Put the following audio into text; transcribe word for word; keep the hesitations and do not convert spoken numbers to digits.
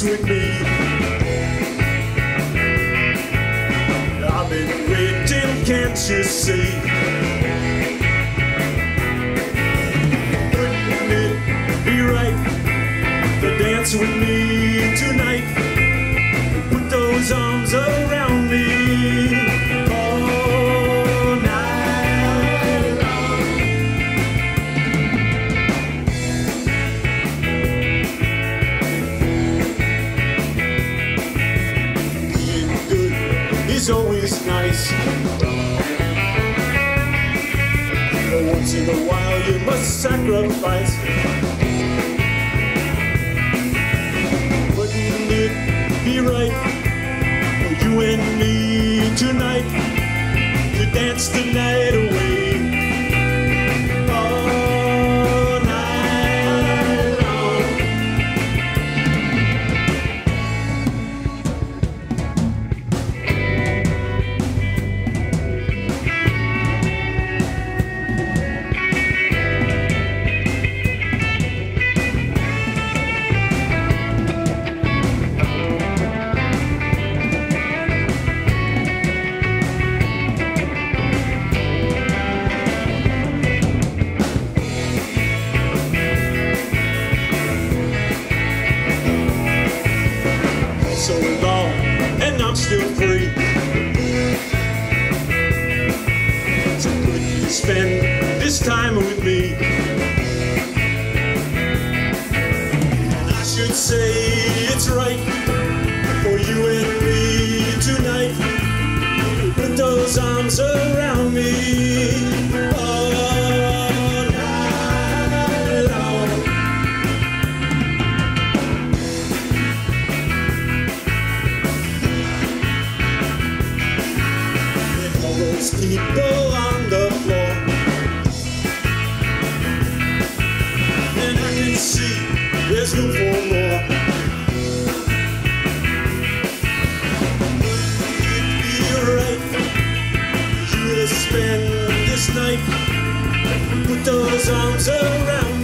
dance with me. I've been waiting, can't you see? Wouldn't it be right to dance with me tonight? Put those arms around me all night long. Being good is always nice, but once in a while you must sacrifice. Wouldn't it be right for you and me tonight to dance the night away all night long? So long, and I'm still free. So could you spend this time with me? And I should say it's right for you and me tonight. Put those arms around me all night long. People on the floor, and I can see there's room for more. It'd be right for you to spend this night. Put those arms around me.